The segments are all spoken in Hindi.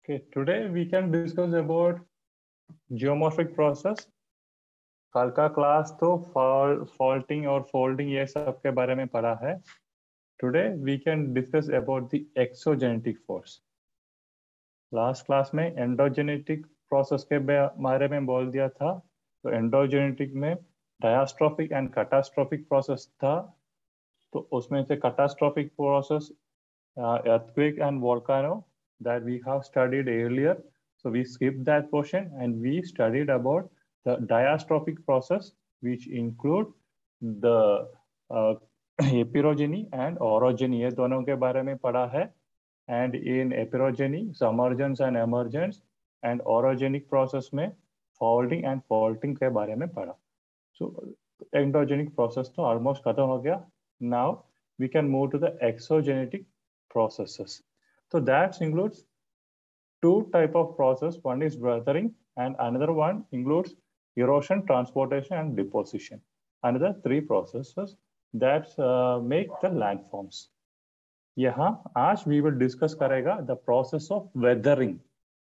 Okay, today we can discuss about geomorphic process. कल का क्लास तो faulting और folding ये सब के बारे में पढ़ा है. Today we can discuss about the exogenetic force. Last class में endogenetic process के बारे में बोल दिया था. तो endogenetic में diastrophic and catastrophic process था. तो उसमें से catastrophic process earthquake and volcano that we have studied earlier. So we skipped that portion and we studied about the diastrophic process, which include the epeirogeny and orogeny. ये दोनों के बारे में पढ़ा है. And in epeirogeny, submergence and emergence, and orogenic process में folding and faulting के बारे में पढ़ा. So endogenic process तो almost खत्म हो गया. Now we can move to the exogenetic processes. So that includes two type of process. One is weathering and another one includes erosion, transportation and deposition. Another three processes that make the landforms. यहाँ आज we will discuss करेगा the process of weathering.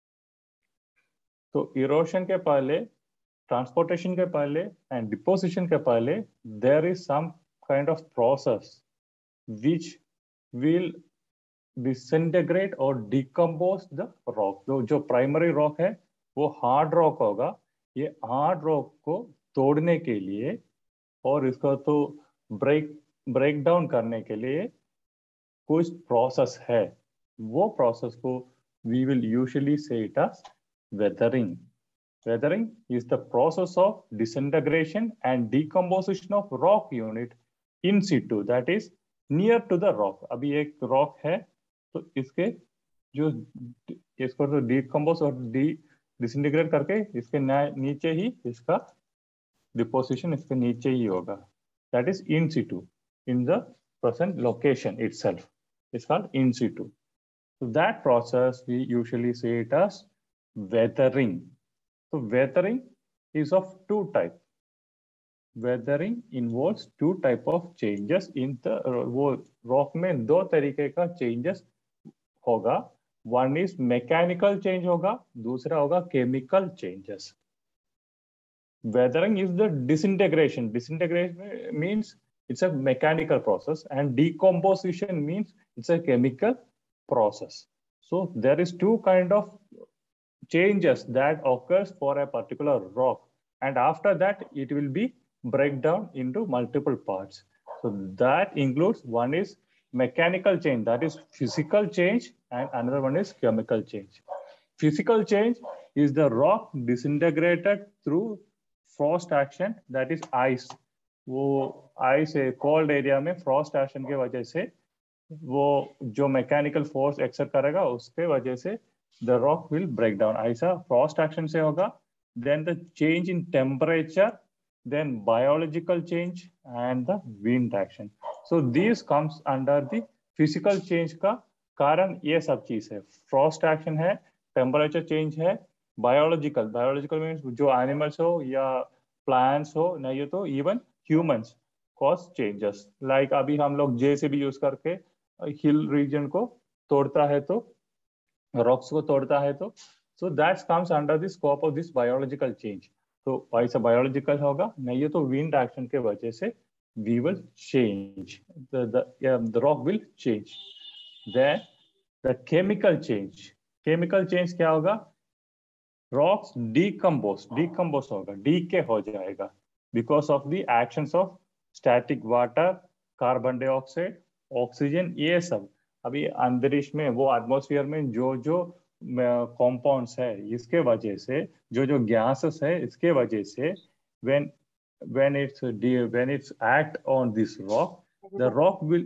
तो erosion के पहले, transportation के पहले and deposition के पहले there is some kind of process which will disintegrate or decompose the rock. तो जो primary rock है वो hard rock होगा. ये hard rock को तोड़ने के लिए और इसको तो break down करने के लिए कुछ process है. वो process को we will usually say it as weathering. Weathering is the process of disintegration and decomposition of rock unit in situ, that is near to the rock. अभी एक rock है तो इसके जो इसको तो डिकम्पोज और डिसइंटीग्रेट करके इसके नीचे ही इसका डिपोजिशन इसके नीचे ही होगा. That is in situ, in the present location itself is called in situ. So that process we usually say it as weathering. So weathering is of two type. Weathering involves two type of changes in the वो rock में दो तरीके का changes होगा. One is mechanical change होगा, दूसरा होगा chemical changes. Weathering is the disintegration. Disintegration means it's a mechanical process and decomposition means it's a chemical process. So there is two kind of changes that occurs for a particular rock, and after that it will be break down into multiple parts. So that includes one is mechanical change, that is physical change, and another one is chemical change. Physical change is the rock disintegrated through frost action, that is ice. वो ice cold area में frost action के वजह से वो जो mechanical force exert करेगा उसके वजह से the rock will break down. ऐसा frost action से होगा. Then the change in temperature, then biological change and the wind action. So these comes under the physical change का कारण ये सब चीज है. Frost action है, temperature change है, biological means जो animals हो या plants हो, नहीं तो even humans cause changes. Like अभी हम लोग JCB यूज करके हिल रीजन को तोड़ता है तो रॉक्स को तोड़ता है तो so that comes under the scope of this biological change. तो ऐसा biological होगा, नहीं तो wind action के वजह से we will change, the rock will change. Then the chemical change क्या होगा? Rocks decompose होगा, decay हो जाएगा because of the actions of static water, carbon dioxide, oxygen, ये सब. अभी अंतरिक्ष में वो एटमॉस्फेयर में जो कंपाउंड्स है इसके वजह से जो गैसेस है इसके वजह से when it's act on this rock, the rock will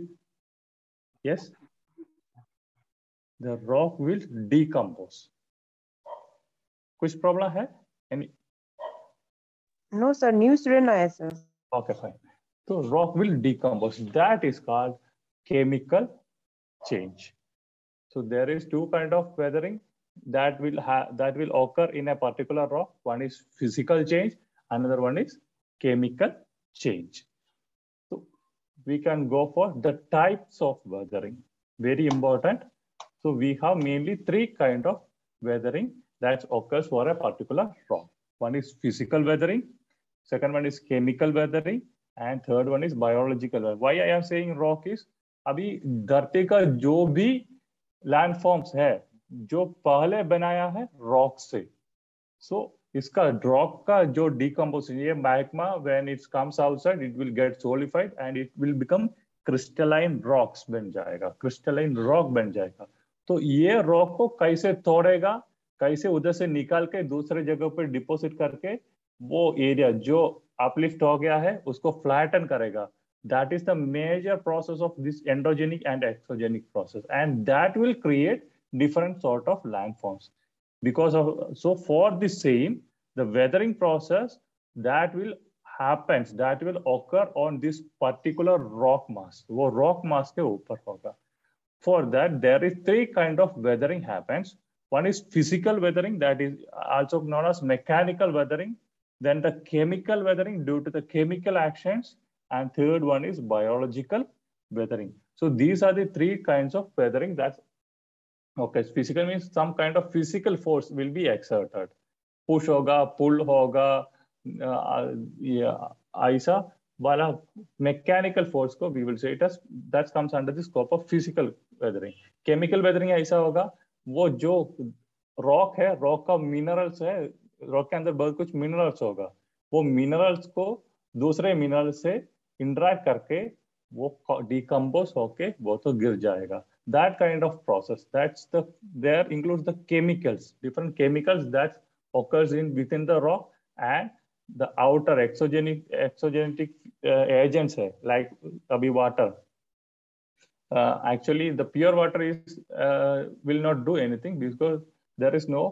decompose. कुछ प्रॉब्लम है? No sir, news सुनना है sir. Okay, fine. So rock will decompose. That is called chemical change. So there is two kind of weathering that will occur in a particular rock. One is physical change, another one is chemical change. So we can go for the types of weathering. Very important. So we have mainly three kind of weathering that occurs for a particular rock. One is physical weathering, second one is chemical weathering, and third one is biological weathering. Why I am saying rock is अभी धरती का जो भी लैंडफॉर्म्स है जो पहले बनाया है रॉक से, सो इसका रॉक का जो डिकम्पोजिशन, ये magma when it comes outside it will get solidified and it will become crystalline rocks बन जाएगा, क्रिस्टलाइन रॉक बन जाएगा. तो ये रॉक को कैसे तोड़ेगा, कैसे उधर से निकाल के दूसरे जगह पर डिपोजिट करके वो एरिया जो अपलिफ्ट हो गया है उसको फ्लैटन करेगा. That is the major process of this endogenic and exogenic process, and that will create different sort of landforms. Because of so for the same, the weathering process that will happens, that will occur on this particular rock mass. वो rock mass के ऊपर होगा. For that, there is three kind of weathering happens. One is physical weathering, that is also known as mechanical weathering. Then the chemical weathering due to the chemical actions. And third one is biological weathering. So these are the three kinds of weathering. That's okay. Physical means some kind of physical force will be exerted. Push hoga, pull hoga, ऐसा वाला mechanical force को we will say it as that comes under the scope of physical weathering. Chemical weathering ऐसा होगा, वो जो rock है, rock का minerals है, rock के अंदर बहुत कुछ minerals होगा, वो minerals को दूसरे मिनरल से इंटरैक्ट करके वो डिकम्पोज होके वो तो गिर जाएगा. That kind of process, that's the there includes the chemicals, different chemicals that occurs in within the rock and the outer exogenic agents है, like अभी water. Actually, the pure water is will not do anything because there is no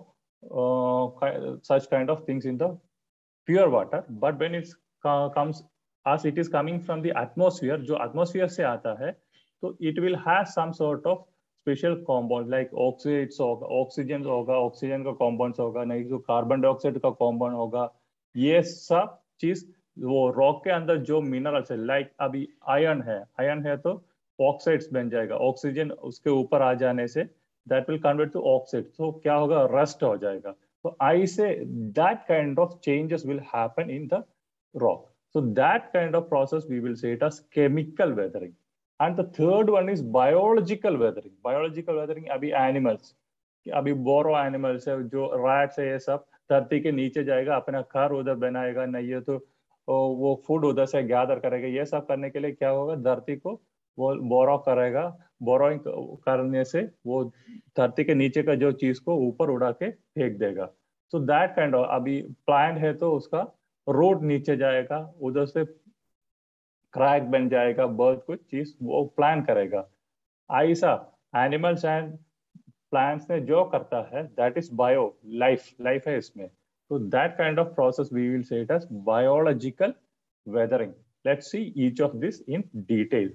such kind of things in the pure water. But when it comes as it is coming from the atmosphere, जो atmosphere से आता है, तो it will have some sort of special compound like oxides होगा, oxygen होगा, oxygen का compounds होगा, नहीं तो carbon dioxide का compound होगा. ये सब चीज वो रॉक के अंदर जो मिनरल्स है, लाइक अभी आयरन है तो ऑक्साइड्स बन जाएगा. ऑक्सीजन उसके ऊपर आ जाने से that will convert to oxide, तो क्या होगा, रस्ट हो जाएगा. तो ऐसे that kind of changes will happen in the rock. So that kind of process we will say it as chemical weathering. And the third one is biological weathering. Biological weathering अभी animals, अभी बोरो animals है, जो rats है, ये सब धरती के नीचे जाएगा, अपना घर उधर बनाएगा, नहीं है तो वो फूड उधर से गैदर करेगा. ये सब करने के लिए क्या होगा, धरती को वो बोरो करेगा. बोरोइंग करने से वो धरती के नीचे का जो चीज को ऊपर उड़ा के फेंक देगा. So that kind of, अभी प्लांट है तो उसका रूट नीचे जाएगा, उधर से क्रैक बन जाएगा, बहुत कुछ चीज वो प्लान करेगा. ऐसा एनिमल्स एंड प्लांट्स ने जो करता है दैट इज बायो लाइफ है इसमें. तो that kind of process we will say it as biological weathering. Let's see each of this in detail.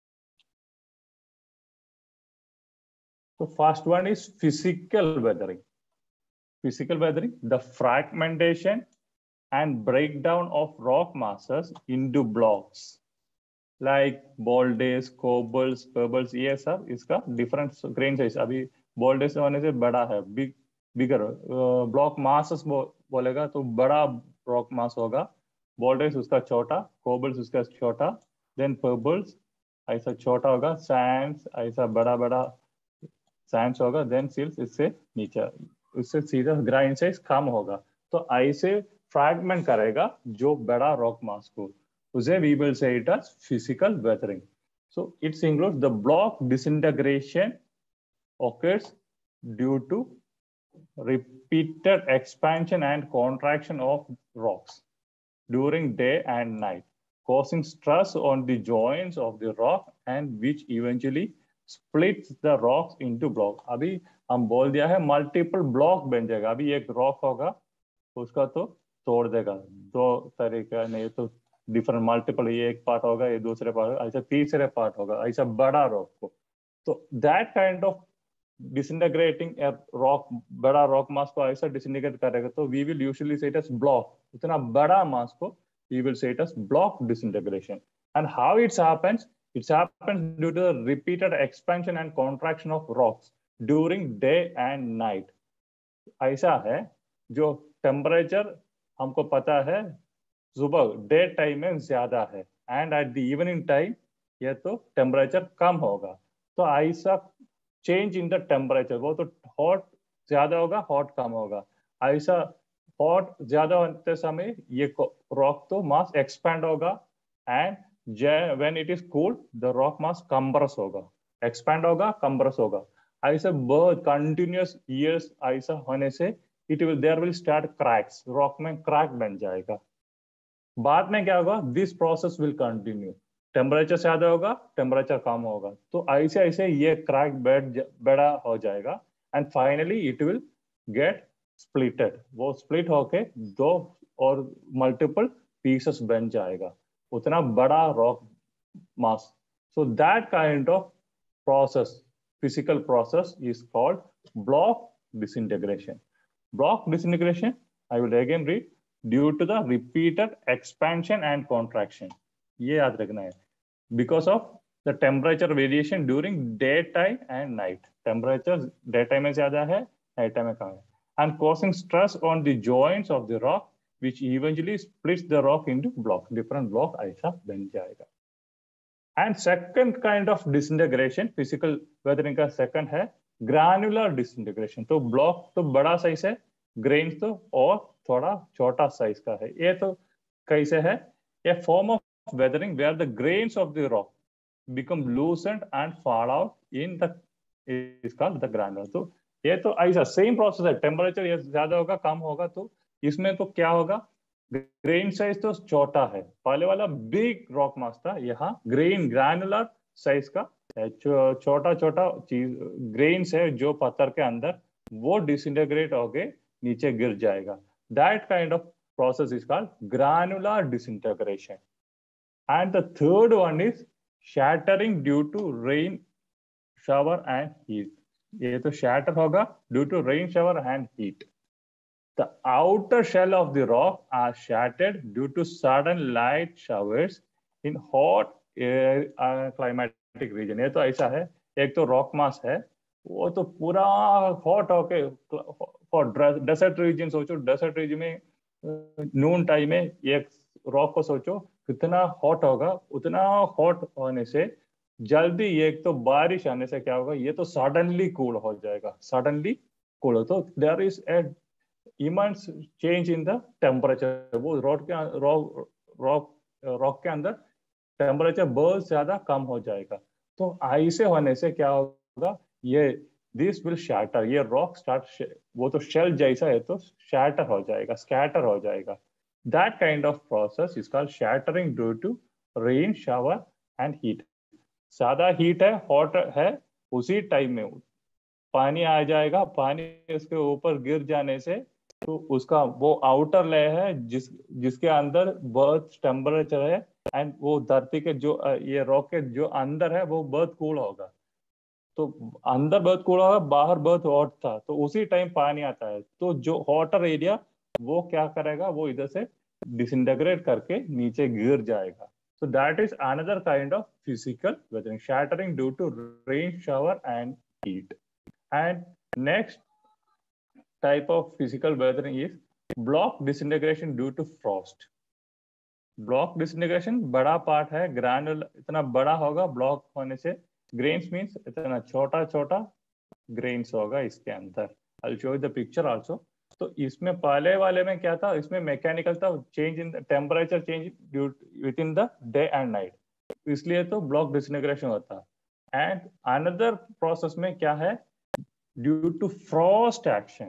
तो first one is physical weathering. Physical weathering, the fragmentation and breakdown of rock masses into blocks like boulders, cobbles, pebbles. ये सब इसका different grain size. अभी boulders होने से बड़ा है, bigger block masses बोलेगा तो बड़ा rock mass होगा. boulders उसका छोटा, cobbles उसका छोटा, then pebbles ऐसा छोटा होगा, sands ऐसा बड़ा sands होगा, then silts इससे नीचे, उससे सीधा ग्राइंड साइज कम होगा. तो ऐसे फ्रैगमेंट करेगा जो बड़ा रॉक मास को, उसे we will say it as physical weathering. So its includes the block disintegration occurs due to repeated expansion and contraction of rocks during day and night, causing stress on the joints of the rock and which eventually splits the rocks into blocks. अभी हम बोल दिया है मल्टीपल ब्लॉक बन जाएगा. अभी एक रॉक होगा उसका तो तोड़ देगा, दो तरीका, नहीं तो डिफरेंट मल्टीपल, ये एक पार्ट होगा, ये दूसरे पार्ट, ऐसा तीसरे पार्ट होगा, ऐसा बड़ा रॉक को. तो that kind of disintegrating rock, बड़ा रॉक मास को ऐसा डिसइंटीग्रेट करेगा तो we will usually say it as block. इतना बड़ा मास को we will say it as block disintegration. And how its happens, it happens due to the repeated expansion and contraction of rocks during day and night. ऐसा है जो टेम्परेचर हमको पता है सुबह डे टाइम में ज्यादा है and at the evening time ये तो टेम्परेचर कम होगा। तो ऐसा चेंज इन द टेम्परेचर, वो तो हॉट ज्यादा होगा हॉट कम होगा। ऐसा हॉट ज्यादा होते समय ये रॉक तो मास एक्सपैंड होगा and when it is cooled the rock mass compress होगा, एक्सपैंड होगा कंप्रेस होगा। ऐसे बहुत कंटिन्यूअस ईयर्स ऐसा होने से it will there will start cracks, rock में क्रैक बन जाएगा। बाद में क्या होगा, this process will continue, temperature ज्यादा होगा टेम्परेचर कम होगा, तो ऐसे ऐसे ये क्रैक बड़ा हो जाएगा and finally it will get splitted, वो स्प्लिट होके दो और मल्टीपल पीसेस बन जाएगा, उतना बड़ा rock mass. So that kind of process, physical process is called block disintegration. Block disintegration, I will again read, due to the repeated expansion and contraction. ये याद रखना है, because of the temperature variation during daytime and night. Temperature daytime में ज्यादा है, nighttime में कम है, and causing stress on the joints of the rock, which eventually splits the rock into block. Different block ऐसा बन जाएगा. And second kind of disintegration, physical weathering का second है granular disintegration. तो block तो बड़ा साइज है, grains तो और थोड़ा छोटा साइज का है। ये तो कैसे है? A form of weathering where the grains of the rock become loosened and fall out in the is called the granular. तो ये तो ऐसा सेम प्रोसेस है, टेम्परेचर ये ज्यादा होगा कम होगा तो इसमें तो क्या होगा, ग्रेन साइज तो छोटा है, पहले वाला बिग रॉक मास था, यहाँ ग्रेन ग्रैनुलर साइज का छोटा छोटा चीज ग्रेन्स है जो पत्थर के अंदर, वो डिसइंटीग्रेट होके नीचे गिर जाएगा। That kind of process is called granular disintegration. And the third one is shattering due to rain shower and heat. ये तो शैटर होगा due to rain shower and heat. The outer shell of the rock are shattered due to sudden light showers in hot climatic region. ये तो ऐसा है, एक तो रॉक मास है वो तो पूरा हॉट होके, फॉर डेसर्ट रीजन सोचो, डेसर्ट रीजन में नून टाइम में एक रॉक को सोचो कितना हॉट होगा, उतना हॉट होने से जल्दी एक तो बारिश आने से क्या होगा, ये तो सडनली कूल हो जाएगा, सडनली कूल। तो there is a immense change in the temperature, वो रॉक के अंदर टेम्परेचर बहुत ज्यादा कम हो जाएगा। तो ऐसे होने से क्या होगा, ये दिस विल शैटर, ये रॉक स्टार्ट, वो तो शेल जैसा है तो शैटर हो जाएगा, स्कैटर हो जाएगा। That kind of process is called shattering due to rain shower and heat. ज्यादा हीट है हॉट है, उसी टाइम में पानी आ जाएगा, पानी उसके ऊपर गिर जाने से तो उसका वो आउटर लेयर है जिसके अंदर बहुत टेम्परेचर है एंड वो धरती के जो ये रॉकेट जो अंदर है वो बहुत कूल होगा, तो अंदर बहुत कूल होगा बाहर बहुत हॉट था, तो उसी टाइम पानी आता है तो जो हॉटर एरिया वो क्या करेगा, वो इधर से डिसइंटीग्रेट करके नीचे गिर जाएगा। So that is another kind of physical weathering, shattering due to rain shower and heat. And next type of physical weathering is block disintegration due to frost. Block disintegration बड़ा पार्ट है, ग्रैनुल इतना बड़ा होगा ब्लॉक होने से, ग्रेन्स मीन्स इतना छोटा छोटा ग्रेन्स होगा इसके अंदर। I will show you the picture also. तो इसमें पहले वाले में क्या था, इसमें मैकेनिकल था, change in temperature change within the day and night, इसलिए तो ब्लॉक डिसइंटीग्रेशन होता है। एंड अनदर प्रोसेस में क्या है, due to frost action,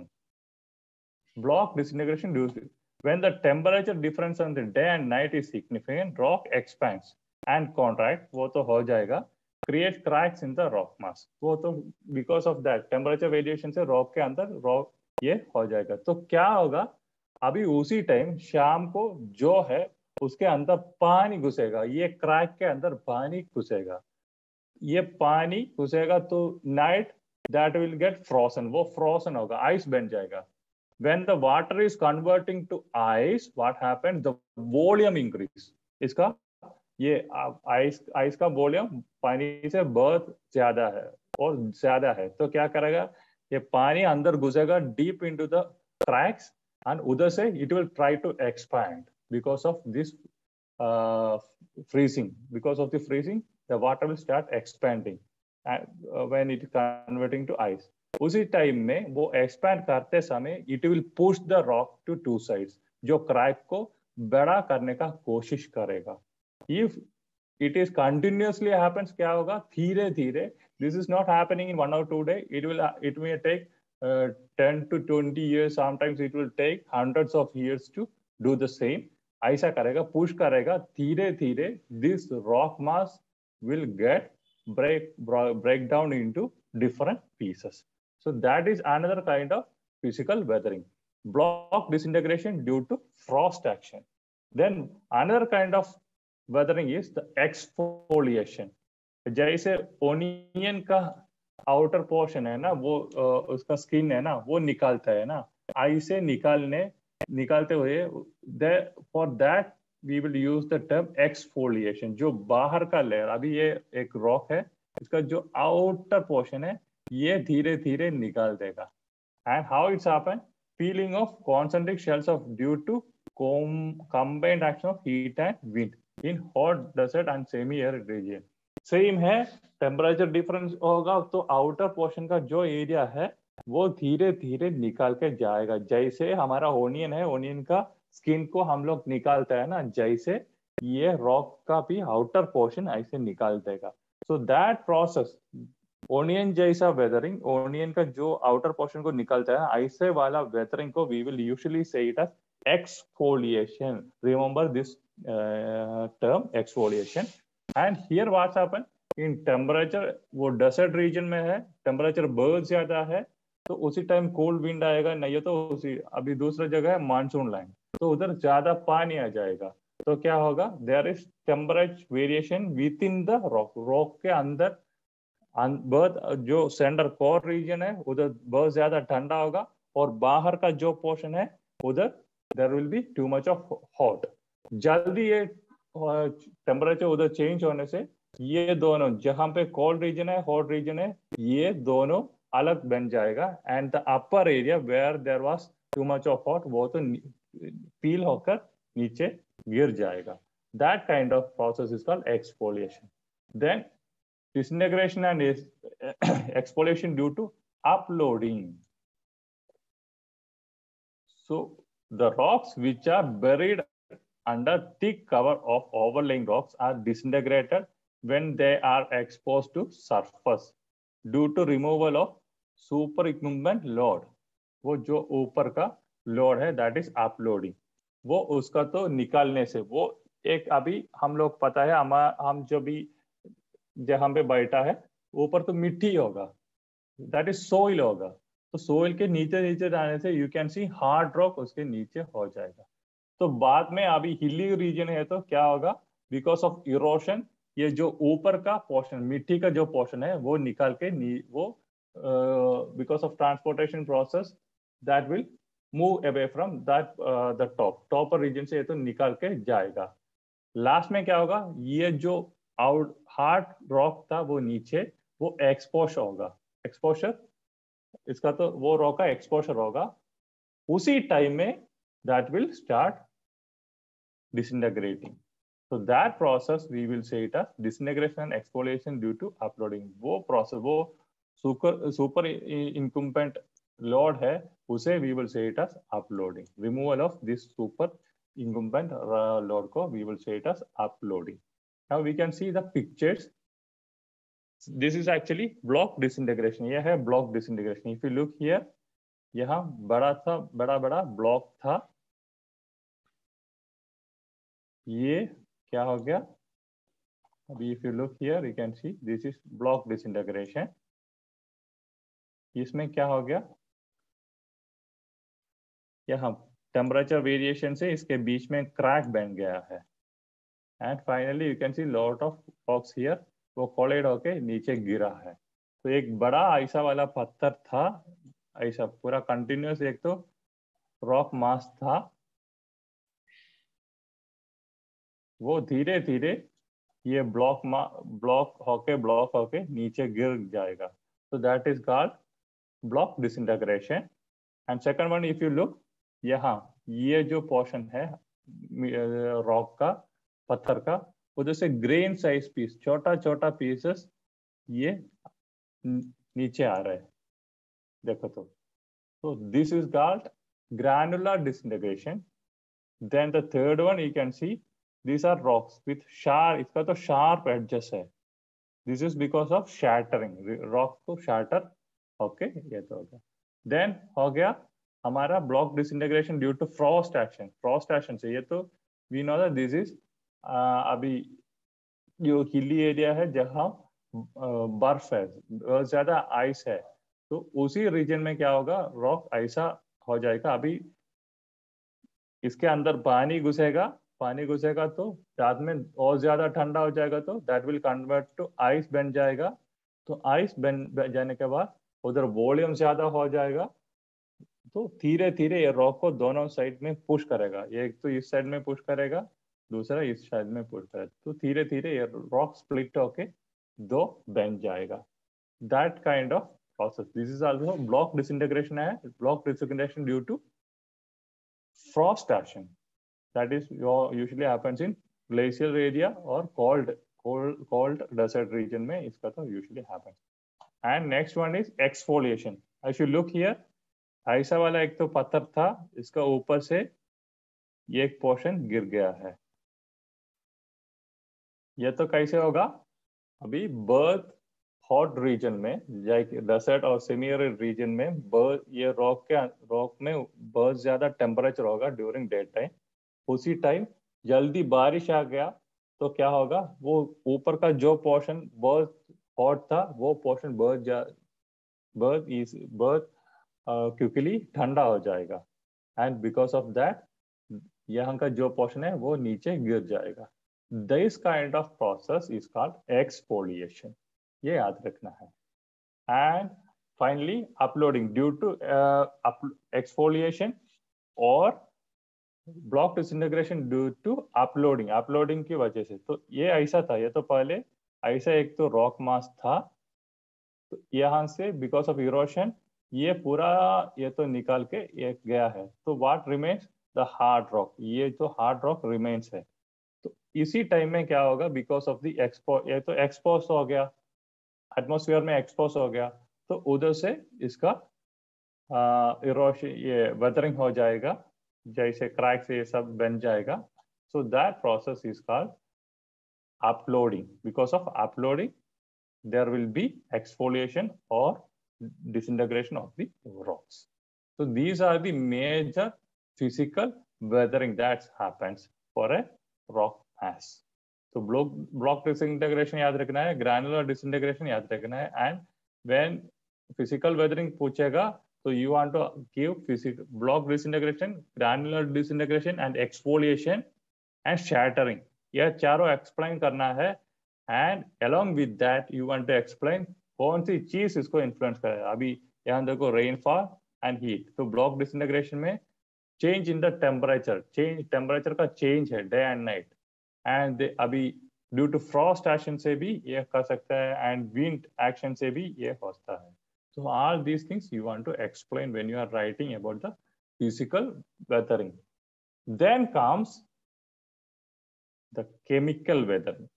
block disintegration due to when the temperature difference on the day and night is significant, rock expands and contract, वो तो हो जाएगा, create cracks in the rock mass, वो तो because of that temperature variation से rock के अंदर rock ये हो जाएगा। तो क्या होगा, अभी उसी टाइम शाम को जो है उसके अंदर पानी घुसेगा, ये क्रैक के अंदर पानी घुसेगा, ये पानी घुसेगा तो night that will get frozen, वो फ्रोजन होगा, आइस बन जाएगा। When the water is converting to ice, what happened? The volume increase. इसका ये आइस का वॉल्यूम पानी से बहुत ज्यादा है और ज्यादा है, तो क्या करेगा, ये पानी अंदर घुसेगा deep into the cracks and उधर से it will try to expand because of this freezing. Because of the freezing, the water will start expanding when it is converting to ice. उसी टाइम में वो एक्सपैंड करते समय it will push the rock to two sides, जो क्रैक को बड़ा करने का कोशिश करेगा. If it is continuously happens, क्या होगा, धीरे धीरे, this is not happening in 1 or 2 days, it may take 10 to 20 years, sometimes it will take hundreds of years to do the same. ऐसा करेगा, पुश करेगा धीरे धीरे, this rock mass will get break down into different pieces. So that is another kind of physical weathering. Block disintegration due to frost action. Then another kind of weathering is the exfoliation. जैसे ओनियन का आउटर पोर्शन है ना, वो उसका स्किन है ना, वो निकालता है ना, ऐसे निकालते हुए, for that we will use the term exfoliation. जो बाहर का लेयर, अभी ये एक रॉक है, इसका जो आउटर पोर्शन है ये धीरे धीरे निकाल देगा. And how its happen, peeling of concentric shells of due to combined action of heat and wind in hot desert and semi-arid region. Same है, टेम्परेचर डिफरेंस होगा तो आउटर पोर्शन का जो एरिया है वो धीरे धीरे निकाल के जाएगा. जैसे हमारा ओनियन है, ओनियन का स्किन को हम लोग निकालते हैं ना, जैसे ये रॉक का भी आउटर पोर्शन ऐसे निकाल देगा. सो दैट प्रोसेस, ओनियन जैसा वेदरिंग, ओनियन का जो आउटर पोर्शन को निकलता है, ऐसे वाला वेदरिंग को we will usually say it as exfoliation. Remember this term exfoliation. And here what's happen in temperature, वो डेजर्ट रीजन में है, टेम्परेचर बहुत ज्यादा है तो उसी टाइम कोल्ड विंड आएगा, नहीं तो उसी, अभी दूसरा जगह है मानसून लाइन, तो उधर ज्यादा पानी आ जाएगा. तो क्या होगा, there is temperature variation within the rock. Rock के अंदर बहुत, जो सेंटर कोर रीजन है उधर बहुत ज्यादा ठंडा होगा, और बाहर का जो पोर्शन है उधर there will be too much of hot. जल्दी ये टेम्परेचर उधर चेंज होने से ये दोनों, जहां पे कोल्ड रीजन है, हॉट रीजन है, ये दोनों अलग बन जाएगा. And the upper area where there was too much of hot, वो तो पील होकर नीचे गिर जाएगा. That kind of process is called exfoliation. Then disintegration and exfoliation due to uploading. So the rocks which are buried under thick cover of overlying rocks are disintegrated when they are exposed to surface due to removal of superincumbent load. वो जो ऊपर का लोड है, that is uploading, वो उसका तो निकालने से, वो एक अभी हम लोग पता है, हम जो भी जहां पे बैठा है ऊपर तो मिट्टी होगा, दैट इज सोइल होगा, तो सोइल के नीचे नीचे जाने से you can see hard rock उसके नीचे हो जाएगा. तो बाद में अभी हिली रीजन है तो क्या होगा, बिकॉज ऑफ इरोशन, ये जो ऊपर का पोर्शन, मिट्टी का जो पोर्शन है वो निकाल के वो because of transportation process that will move away from that the topper region से ये तो निकाल के जाएगा. लास्ट में क्या होगा, ये जो हार्ड रॉक था वो नीचे वो एक्सपोजर होगा, एक्सपोजर, इसका तो वो रॉक का एक्सपोजर होगा. उसी टाइम में that will start disintegrating. So that process we will say it as disintegration and exfoliation due to uploading. वो process, वो super incumbent load है, उसे we will say it as uploading. Removal of this super incumbent load को we will say it as uploading. Now we can see the pictures. This is actually block disintegration. यह है block disintegration. If you look here, यहाँ बड़ा ब्लॉक था, ये क्या हो गया, अभी if you look here you can see this is block disintegration. इसमें क्या हो गया, यहाँ टेम्परेचर वेरिएशन से इसके बीच में क्रैक बन गया है. And finally you can see lot of rocks here, वो कोलाइड होके नीचे गिरा है. तो एक बड़ा ऐसा वाला पत्थर था, ऐसा पूरा कंटिन्यूस एक तो रॉक मास था, वो धीरे धीरे ये ब्लॉक होके नीचे गिर जाएगा. तो that is called block disintegration. And second one, if you look, यहाँ ये जो पोर्शन है रॉक का, पत्थर का, वो जैसे ग्रेन साइज पीस, छोटा छोटा पीसेस ये नीचे आ रहे हैं, देखो तो. So this is called granular disintegration. Then the third one you can see, these are rocks with sharp, इसका तो sharp edges है. This is because of shattering, rock को shatter. Okay, ये तो हो गया. Then हो गया हमारा block disintegration due to frost action. Frost action से ये तो we know that this is अभी जो hilly area है जहाँ बर्फ है, बहुत ज्यादा आइस है, तो उसी रीजन में क्या होगा, रॉक ऐसा हो जाएगा. अभी इसके अंदर पानी घुसेगा तो रात में और ज्यादा ठंडा हो जाएगा, तो that will convert to ice बन जाएगा. तो आइस बन जाने के बाद उधर वॉल्यूम ज्यादा हो जाएगा, तो धीरे धीरे ये रॉक को दोनों साइड में पुश करेगा. एक तो इस साइड में पुश करेगा, दूसरा इस साइड में पुश करेगा, तो धीरे धीरे ये रॉक स्प्लिट होके दो बन जाएगा. That kind of process. This is also block disintegration. Block disintegration due to frost action. That is usually happens in glacial area or cold desert region में इसका तो usually happens. And next one is exfoliation. If you look here, ऐसा वाला एक तो पत्थर था, इसका ऊपर से ये एक पोर्शन गिर गया है. ये तो कैसे होगा, अभी बर्थ हॉट रीजन में, डेजर्ट और सेमी एरिड रीजन में ये रॉक में बहुत ज्यादा टेम्परेचर होगा ड्यूरिंग डे टाइम. उसी टाइम जल्दी बारिश आ गया तो क्या होगा, वो ऊपर का जो पोर्शन बहुत हॉट था वो पोर्शन बहुत क्विकली ठंडा हो जाएगा. एंड बिकॉज ऑफ दैट यहाँ का जो पोर्शन है वो नीचे गिर जाएगा. This kind of process is called exfoliation. ये याद रखना है. And finally uploading due to exfoliation और block disintegration due to uploading की वजह से. तो ये ऐसा था, ये तो पहले ऐसा एक तो रॉक मास था, तो यहाँ से बिकॉज ऑफ इरोशन ये पूरा ये तो निकाल के ये गया है. तो what remains, the hard rock. ये जो हार्ड रॉक रिमेन्स है, तो इसी टाइम में क्या होगा, बिकॉज ऑफ द ये तो एक्सपोज हो गया, एटमॉस्फेयर में एक्सपोज हो गया, तो उधर से इसका इरोशन ये वेदरिंग हो जाएगा, जैसे क्रैक से ये सब बन जाएगा. So that process is called uploading. Because of uploading there will be exfoliation or disintegration of the rocks. So these are the major physical weathering that happens for a rock mass. So block disintegration याद रखना है, granular disintegration याद रखना है. And when physical weathering पूछेगा तो you want to give physical block disintegration, granular disintegration and exfoliation and shattering. यह चारों explain करना है. एंड along with that you want to explain कौन सी चीज इसको इन्फ्लुएंस करेगा. अभी यहाँ देखो रेनफॉल एंड हीट, तो ब्लॉक डिसइंटीग्रेशन में चेंज इन द टेम्परेचर का चेंज है डे एंड नाइट. एंड अभी ड्यू टू फ्रॉस्ट एक्शन से भी ये कर सकता है, एंड विंड एक्शन से भी ये होता है. So all these things you want to explain when you are writing about the physical weathering. Then comes the chemical weathering.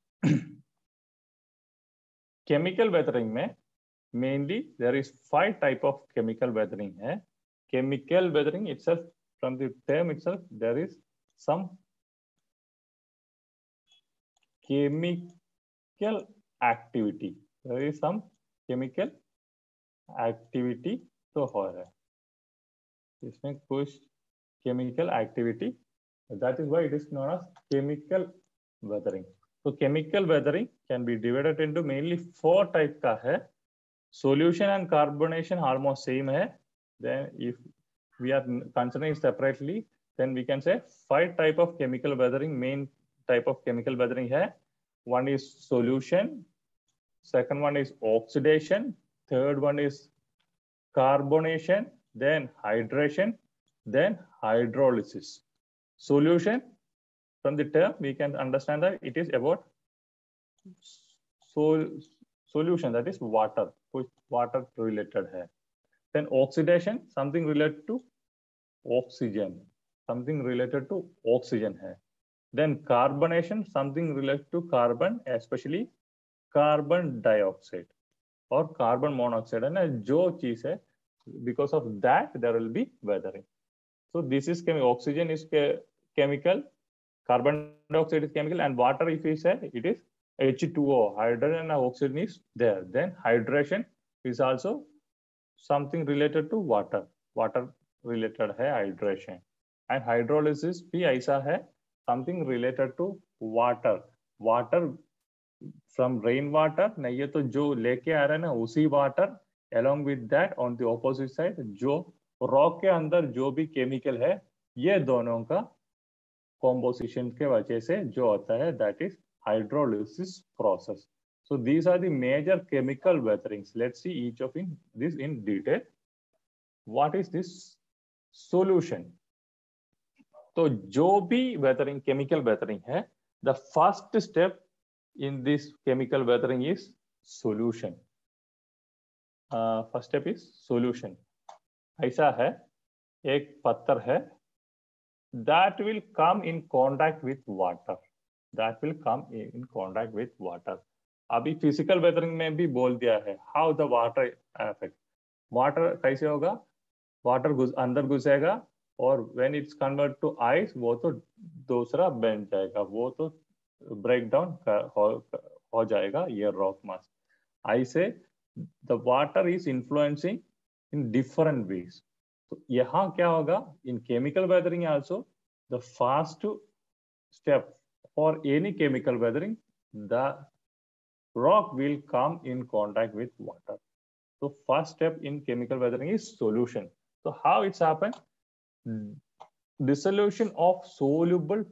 Chemical weathering में mainly there is 5 type of chemical weathering है. Chemical weathering itself, from the term itself, there is some chemical activity. There is some chemical activity तो हो रहा है, इसमें कुछ chemical activity, that is why it is known as chemical weathering. So chemical weathering can be divided into mainly 4 type का है. Solution and carbonation almost same है. Then if we are considering separately, then we can say 5 type of chemical weathering. Main type of chemical weathering है. One is solution, second one is oxidation, third one is carbonation, then hydration, then hydrolysis. Solution, from the term we can understand that it is about solution, that is water, कुछ water related है. Then oxidation, something related to oxygen, something related to oxygen है. Then carbonation, something related to carbon, especially carbon dioxide or carbon monoxide है ना, जो चीज है, because of that there will be weathering. So this is oxygen is chemical, carbon dioxide is chemical, and water, if we say, it is H2O, hydrogen and oxygen is there. Then hydration is also something related to water, water related है hydration. And hydrolysis भी ऐसा है, something related to water, water from rain water, नहीं ये तो जो लेके आ रहा है ना उसी water, along with that on the opposite side जो rock के अंदर जो भी chemical है, ये दोनों का composition के वजह से जो होता है, that is hydrolysis process. So these are the major chemical weatherings. Let's see each of this in detail. What is this solution? तो जो भी weathering, chemical weathering है, the first step in this chemical weathering is solution. First step is solution. ऐसा है, एक पत्थर है, that will come in contact with water. That will come in contact with water. अभी फिजिकल वेदरिंग में भी बोल दिया है, how the water effect. Water कैसे होगा, वाटर अंदर घुसेगा और when its convert to ice वो तो दूसरा बन जाएगा, वो तो ब्रेक डाउन हो जाएगा ये रॉक मास. ऐसे the water is influencing in different ways. तो यहाँ क्या होगा, in chemical weathering also the first step for any chemical weathering, the rock will come in contact with water. So first step in chemical weathering is solution. So how it's happened? Dissolution of soluble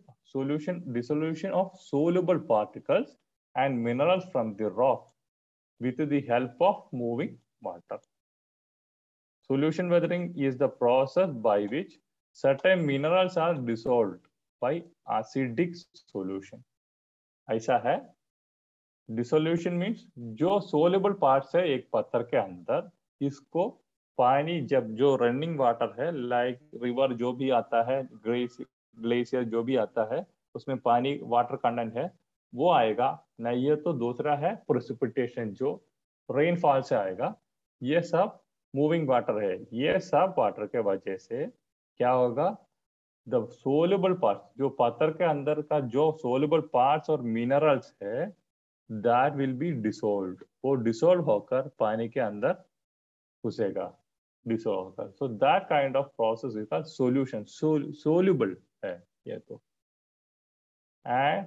particles and minerals from the rock with the help of moving water. Solution weathering is the process by which certain minerals are dissolved by acidic solution. ऐसा है. डिसोल्यूशन मीन्स जो सोल्युबल पार्ट्स है एक पत्थर के अंदर, इसको पानी जब जो रनिंग वाटर है, लाइक रिवर जो भी आता है, ग्लेशियर जो भी आता है, उसमें पानी वाटर कंटेंट है, वो आएगा. नहीं ये तो दूसरा है प्रेसिपिटेशन, जो रेनफॉल से आएगा. ये सब मूविंग वाटर है. ये सब वाटर के वजह से क्या होगा, द सोल्युबल पार्ट्स, जो पत्थर के अंदर का जो सोल्युबल पार्ट्स और मिनरल्स है, that will be dissolved. वो dissolve होकर पानी के अंदर घुसेगा, dissolve होकर. So that kind of process is called solution. Soluble है ये तो. And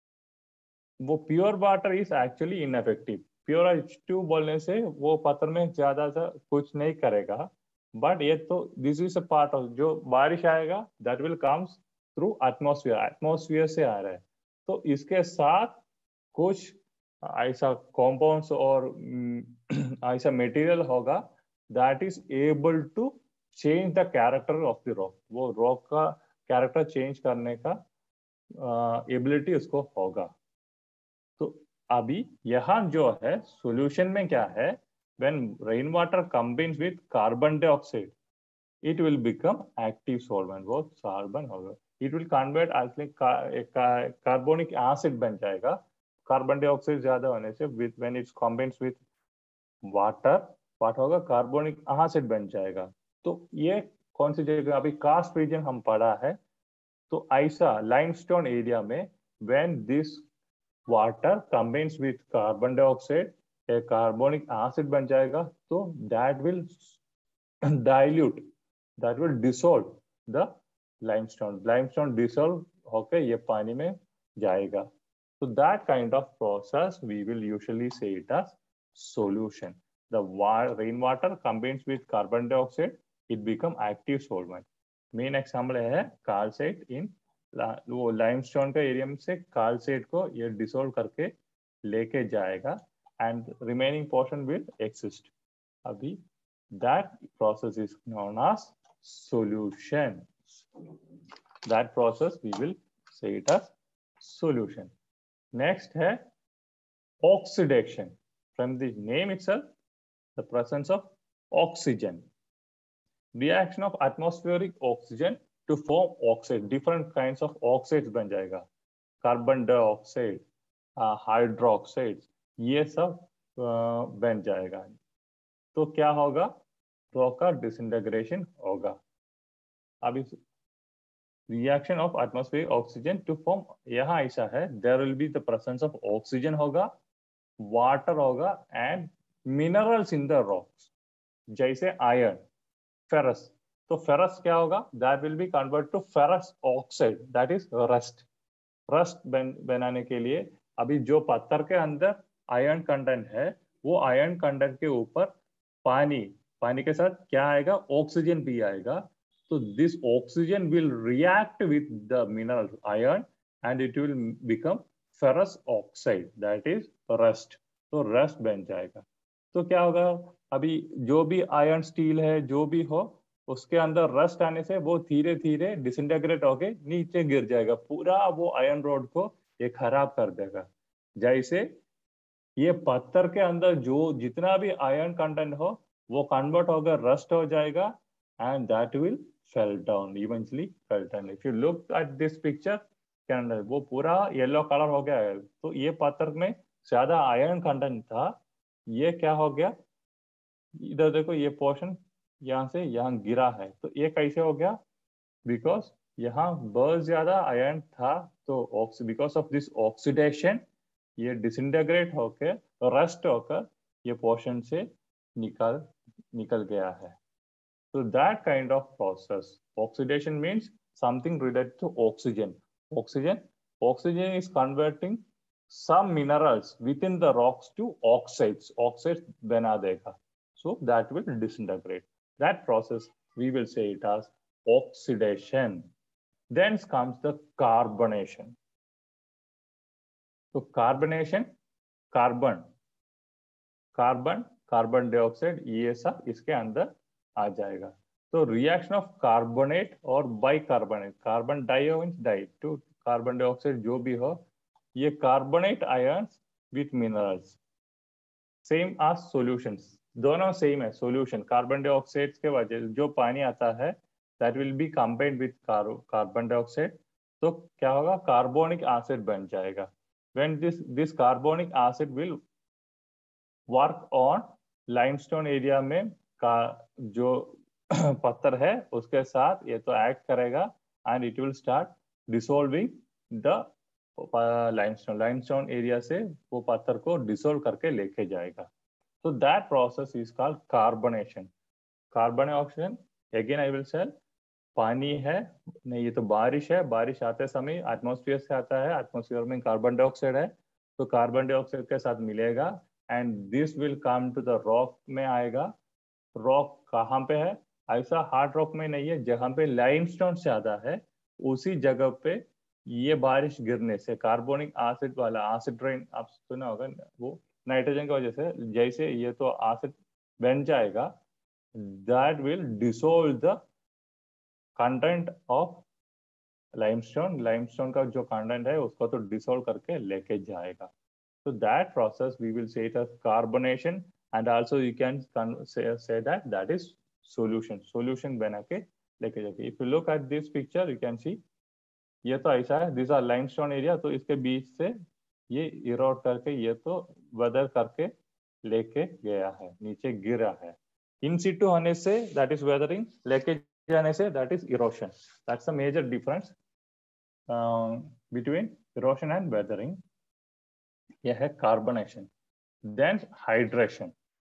वो pure water is actually ineffective. Pure H2 बोलने से वो पत्थर में ज्यादा सा कुछ नहीं करेगा. But ये तो this is a part of, जो बारिश आएगा that will comes through atmosphere. Atmosphere से आ रहा है. तो इसके साथ कुछ ऐसा compounds और ऐसा material होगा that is able to change the character of the rock. वो rock का character change करने का ability उसको होगा. तो अभी यहाँ जो है solution में क्या है, when rainwater combines with carbon dioxide, it will become active solvent. वो carbon होगा. It will convert as carbonic acid बन जाएगा. कार्बन डाइऑक्साइड ज्यादा होने से when it's combines with water, water होगा कार्बोनिक एसिड बन जाएगा. तो ये कौन सी जगह, अभी कास्ट रीजन हम पढ़ा है. तो ऐसा लाइमस्टोन एरिया में when this water combines with carbon dioxide, carbonic acid बन जाएगा. तो that will dilute, that will dissolve the limestone. Limestone dissolve होकर ये पानी में जाएगा. So that kind of process we will usually say it as solution. The rainwater combines with carbon dioxide, it become active solvent. Main example है calcite in वो limestone का एरिया से calcite को ये dissolve करके लेके जाएगा and remaining portion will exist. अभी that process is known as solution. That process we will say it as solution. Next है oxidation. From the name itself, the presence of oxygen. Reaction of atmospheric oxygen to form oxide, different kinds of oxides बन जाएगा, कार्बन डाइऑक्साइड, हाइड्रोक्साइड, ये सब बन जाएगा। तो क्या होगा, रॉक का डिसइंटीग्रेशन होगा। अब इस reaction of atmospheric oxygen to form, यहाँ ऐसा है, there will be the presence of oxygen होगा, वाटर होगा and minerals in the rocks, जैसे आयरन, फेरस। तो फेरस क्या होगा, that will be convert to ferrous oxide, that is rust. Rust बनाने के लिए अभी जो पत्थर के अंदर आयरन कंटेंट है, वो आयरन कंटेंट के ऊपर पानी, पानी के साथ क्या आएगा, ऑक्सीजन भी आएगा। तो this oxygen will react with the mineral iron and it will become ferrous oxide, that is rust. तो रस्ट बन जाएगा। तो क्या होगा, अभी जो भी आयरन स्टील है, जो भी हो, उसके अंदर रस्ट आने से वो धीरे धीरे डिसइंटीग्रेट होके नीचे गिर जाएगा, पूरा वो आयरन रोड को ये खराब कर देगा। जैसे ये पत्थर के अंदर जो जितना भी आयरन कंटेंट हो, वो कन्वर्ट होकर रस्ट हो जाएगा and that will fall down, eventually fall down. If you look at this picture के अंदर वो पूरा येलो कलर हो गया है, तो ये पत्थर में ज्यादा आयरन कंटेंट था, ये क्या हो गया, इधर देखो ये पोर्शन यहाँ से यहाँ गिरा है, तो ये कैसे हो गया, बिकॉज यहाँ बहुत ज्यादा आयरन था, तो बिकॉज ऑफ दिस ऑक्सीडेशन ये डिसइंटीग्रेट होकर रस्ट होकर ये पोर्शन से निकल निकल गया है। So that kind of process, oxidation means something related to oxygen. Oxygen is converting some minerals within the rocks to oxides. Oxides बना देगा. So that will disintegrate. That process we will say it as oxidation. Then comes the carbonation. So carbonation, carbon carbon dioxide, ये सब इसके अंदर आ जाएगा। तो रिएक्शन ऑफ कार्बोनेट और bicarbonate, carbon di to carbon dioxide जो भी हो, ये carbonate ions with minerals same as solutions, दोनों सेम है सॉल्यूशन। कार्बन डाइऑक्साइड के वजह जो पानी आता है that will be combined with carbon dioxide, तो क्या होगा, कार्बोनिक एसिड बन जाएगा। When this carbonic acid will work on limestone area में का जो पत्थर है उसके साथ ये तो एक्ट करेगा and it will start dissolving the limestone area से वो पत्थर को डिसोल्व करके लेके जाएगा। तो that process is called carbonation. Carbonation again I will sell, पानी है नहीं, ये तो बारिश है, बारिश आते समय एटमॉस्फेयर से आता है, एटमॉस्फेयर में कार्बन डाइऑक्साइड है, तो कार्बन डाइऑक्साइड के साथ मिलेगा and this will come to the rock में आएगा। रॉक कहाँ पे है, ऐसा हार्ड रॉक में नहीं है, जहाँ पे लाइमस्टोन ज्यादा है उसी जगह पे ये बारिश गिरने से कार्बोनिक एसिड वाला एसिड रेन आप सुना होगा, वो नाइट्रोजन की वजह से जैसे ये तो एसिड बन जाएगा, that will dissolve the content of limestone का जो कंटेंट है उसको तो डिसोल्व करके लेके जाएगा। So that process we will say it as carbonation, and also you can say that is solution बना के लेके जाके। If you look at this picture you can see ये तो ऐसा है, these are limestone area, तो इसके बीच से ये इरोड करके ये तो weather करके लेके गया है, नीचे गिरा है। इन सिटू होने से that is weathering, लेके जाने से that is erosion. That's the major difference between erosion and weathering. यह है कार्बोनेशन। देन हाइड्रेशन,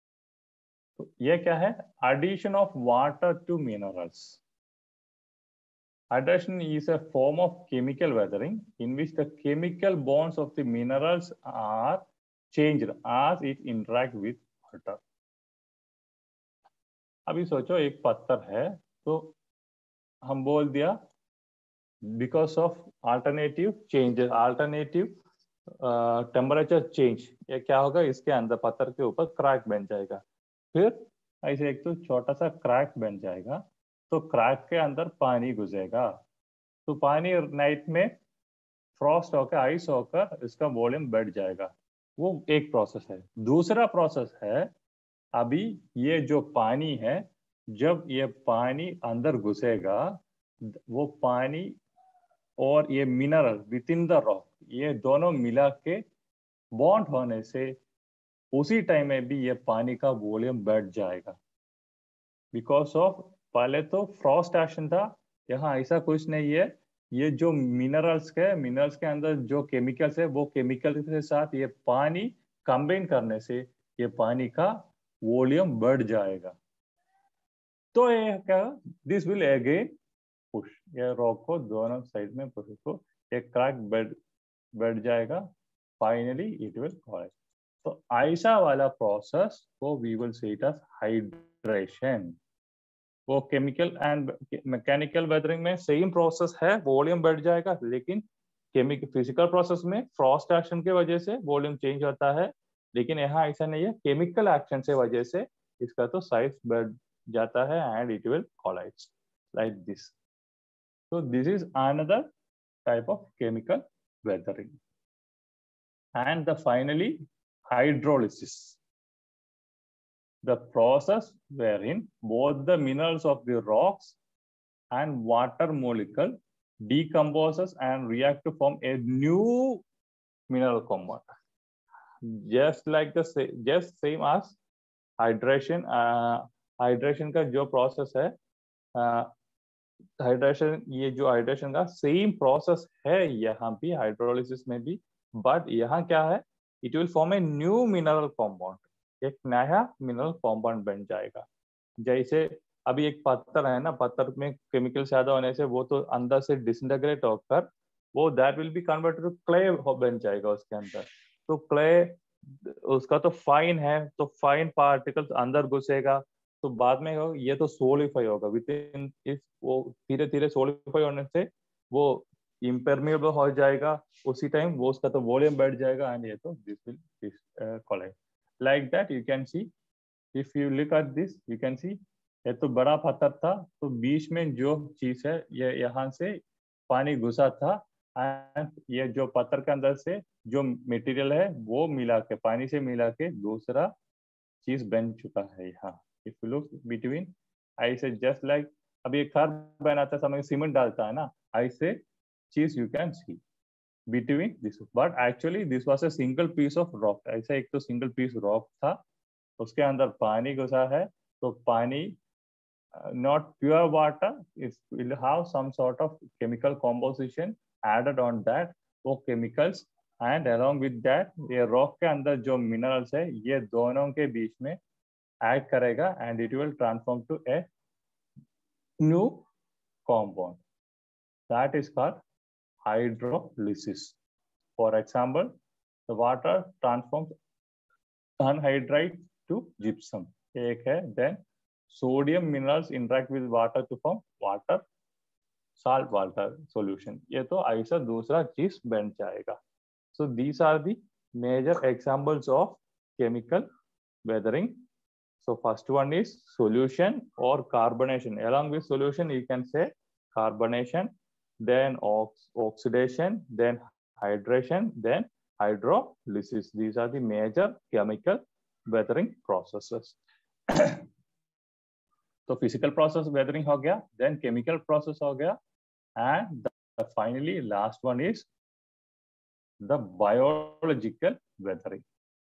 तो यह क्या है, addition of water to minerals. Hydration is a form of chemical weathering in which the chemical bonds of the minerals are changed as it interact with water. अभी सोचो एक पत्थर है, तो हम बोल दिया because of alternative changes, alternative temperature change, ये क्या होगा, इसके अंदर पत्थर के ऊपर क्रैक बन जाएगा। फिर ऐसे एक तो छोटा सा क्रैक बन जाएगा, तो क्रैक के अंदर पानी घुसेगा, तो पानी नाइट में फ्रॉस्ट होकर आइस होकर इसका वॉल्यूम बढ़ जाएगा। वो एक प्रोसेस है। दूसरा प्रोसेस है, अभी ये जो पानी है जब ये पानी अंदर घुसेगा, वो पानी और ये mineral within the rock, ये दोनों मिला के बॉन्ड होने से उसी टाइम में भी ये पानी का वॉल्यूम बढ़ जाएगा। बिकॉज ऑफ पहले तो फ्रॉस्ट एक्शन था, यहाँ ऐसा कुछ नहीं है। ये जो मिनरल्स के अंदर जो केमिकल्स है, वो केमिकल के साथ ये पानी कंबाइन करने से ये पानी का वॉल्यूम बढ़ जाएगा। तो ये क्या, दिस विल अगेन पुश, ये रॉक को दोनों साइड में पुश, तो एक क्रैक बढ़ जाएगा, फाइनली इट विल कोलैप्स। तो ऐसा वाला प्रोसेस को we will say it as hydration. वो केमिकल एंड मैकेनिकल वेदरिंग में सेम प्रोसेस है, वॉल्यूम बढ़ जाएगा, लेकिन केमिकल फिजिकल प्रोसेस में फ्रॉस्ट एक्शन की वजह से वॉल्यूम चेंज होता है, लेकिन यहाँ ऐसा नहीं है, केमिकल एक्शन से वजह से इसका तो साइज बढ़ जाता है and it will collides like this. So this is another type of chemical weathering. And the finally, hydrolysis, the process wherein both the minerals of the rocks and water molecule decomposes and react to form a new mineral compound. Just like just same as hydration. Hydration का जो process है, हाइड्रेशन, ये जो हाइड्रेशन का सेम प्रोसेस है यहाँ भी, हाइड्रोलिसिस में भी, बट यहाँ क्या है, it will form a new mineral compound, एक नया मिनरल कॉम्पाउंड बन जाएगा। जैसे अभी एक पत्थर है ना, पत्थर में केमिकल ज्यादा होने से वो तो अंदर से डिसइंटीग्रेट होकर वो that will be converted to clay बन जाएगा उसके अंदर। तो क्ले उसका तो फाइन है, तो फाइन पार्टिकल्स अंदर घुसेगा, तो बाद में ये तो सोलिफाई होगा विद इन, इस वो धीरे धीरे सोलिफाई होने से वो इम्परमेबल हो जाएगा, उसी टाइम वो उसका तो वॉल्यूम बढ़ जाएगा एंड ये तो this will collide like that. You can see, if you look at this, you can see ये तो बड़ा पत्थर था, तो बीच में जो चीज है ये यहाँ से पानी घुसा था एंड ये जो पत्थर के अंदर से जो मटेरियल है वो मिला के, पानी से मिला के दूसरा चीज बन चुका है यहाँ। इफ यू लुक बिटवीन, ऐसे जस्ट लाइक अभी एक घर बनाते समय सीमेंट डालता है ना, ऐसे चीज you can see between this, but actually this was a single piece of rock. ऐसा एक तो सिंगल पीस रॉक था, उसके अंदर पानी घुसा है, तो पानी not pure water, it will have some sort of chemical composition added on that, वो chemicals, and along with that ये rock के अंदर जो minerals है ये दोनों के बीच में add करेगा and it will transform to a new compound that is called hydrolysis. For example, the water transforms anhydrite to gypsum, एक है, then sodium minerals interact with water to form water, salt water solution, ये तो ऐसा दूसरा चीज बन जाएगा। So these are the major examples of chemical weathering. So first one is solution or carbonation. Along with solution you can say carbonation, then oxidation, then hydration, then hydrolysis. These are the major chemical weathering processes. तो फिजिकल प्रोसेस वेदरिंग हो गया, देन केमिकल प्रोसेस हो गया, and finally last one is the biological weathering.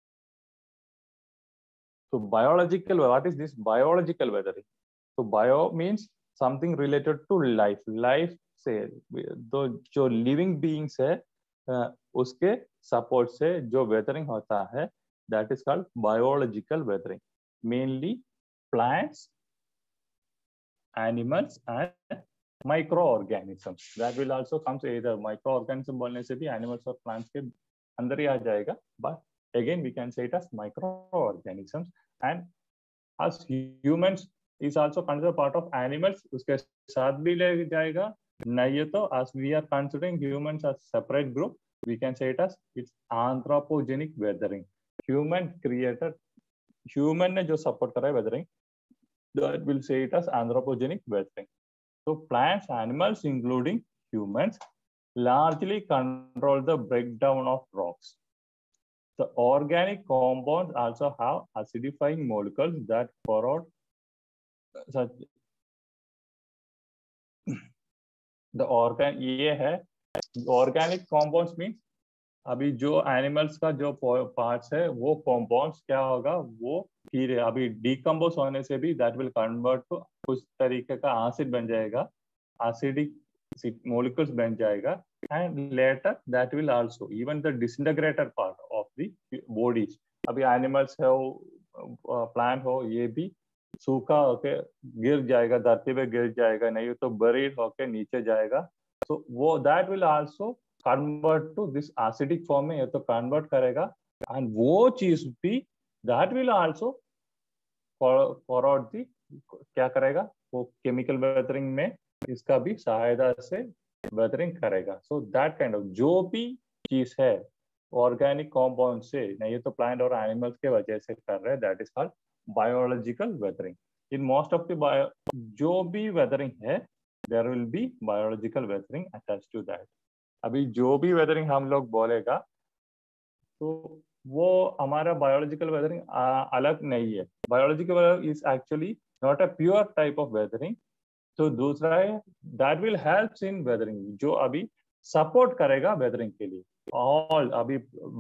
तो biological, what is this biological weathering? तो bio means something related to life, life से तो जो लिविंग बीइंग्स है उसके सपोर्ट से जो वेदरिंग होता है, that is called biological weathering. Mainly plants, animals and microorganisms, that will also comes either microorganism बोलने से भी animals और plants के अंदर ही आ जाएगा, but again we can say it as microorganisms, and as humans is also considered part of animals, उसके साथ भी ले जाएगा। नहीं तो as we are considering humans as separate group, we can say it as it's anthropogenic weathering, human created, human ने जो support करा है weathering, that will say it as anthropogenic weathering. So plants, animals, including humans, largely control the breakdown of rocks. The organic compounds also have acidifying molecules that corrode ये है ऑर्गेनिक कॉम्पाउंड्स मीन्स अभी जो एनिमल्स का जो पार्ट्स है वो कॉम्पाउंड्स क्या होगा, वो फिर अभी डिकम्पोज होने से भी दैट विल कन्वर्ट टू कुछ तरीके का एसिड बन जाएगा, एसिडिक मोलिक्यूल्स बन जाएगा, and later that will also even the disintegrated part of the bodies, अभी एनिमल्स है प्लांट हो, ये भी सूखा होके गिर जाएगा, धरती पे गिर जाएगा, नहीं तो बरीड होके नीचे जाएगा, तो वो that will also convert to this acidic form में, ये तो कन्वर्ट करेगा, एंड वो चीज भी that will also forward the क्या करेगा, वो केमिकल वेदरिंग में इसका भी सहायता से वेदरिंग करेगा। सो दैट काइंड ऑफ जो भी चीज है ऑर्गेनिक कॉम्पाउंड से, नहीं तो प्लांट और एनिमल्स के वजह से कर रहे हैं, that is called biological weathering. In most of the जो भी वेदरिंग है there will be biological weathering attached to that. अभी जो भी वेदरिंग हम लोग बोलेगा तो वो हमारा बायोलॉजिकल वेदरिंग अलग नहीं है। Biological weathering is actually not a pure type of weathering. तो दूसरा है that will help in weathering, जो अभी सपोर्ट करेगा वेदरिंग के लिए। ऑल अभी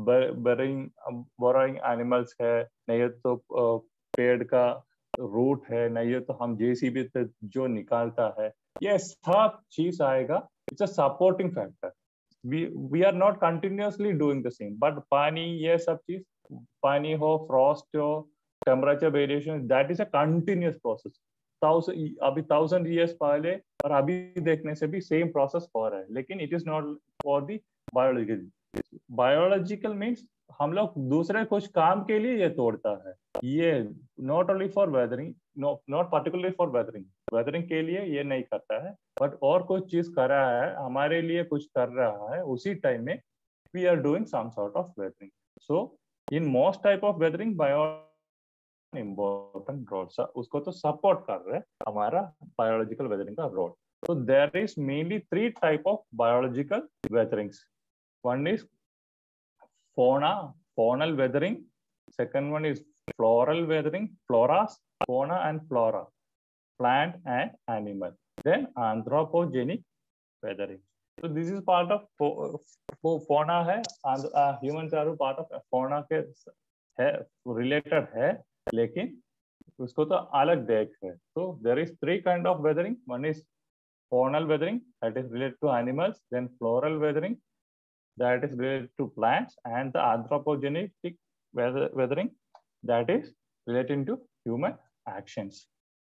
बोरोइंग एनिमल्स है, नहीं तो पेड़ का रूट है, नहीं तो हम जेसीबी से जो निकालता है, ये सब चीज आएगा, it's a supporting factor. we are not continuously doing the same, but पानी ये सब चीज, पानी हो, फ्रॉस्ट हो, temperature variation, that is a continuous process. अभी 1000 years पहले और अभी देखने से भी सेम प्रोसेस हो रहा है, लेकिन it is not for the biological. Biological means हम लोग दूसरे कुछ काम के लिए ये तोड़ता है, ये not only for weathering, not particularly for weathering, weathering के लिए ये नहीं करता है, बट और कुछ चीज कर रहा है, हमारे लिए कुछ कर रहा है, उसी टाइम में we are doing some sort of weathering. So in most type of weathering bio important role, उसको तो सपोर्ट कर रहे हैं हमारा बायोलॉजिकल वेदरिंग का role. So there is mainly 3 type of biological weatherings. One is faunal weathering. Second one is floral weathering, floras, fauna and flora, plant and animal. Then anthropogenic weathering. So this is part of fauna है, humans are part of fauna के है, related है, लेकिन उसको तो अलग देख है। So there is 3 kind of weathering. One is faunal weathering, that is related to animals, then floral weathering, that is related to plants, and the anthropogenic weathering, that is relating to human actions.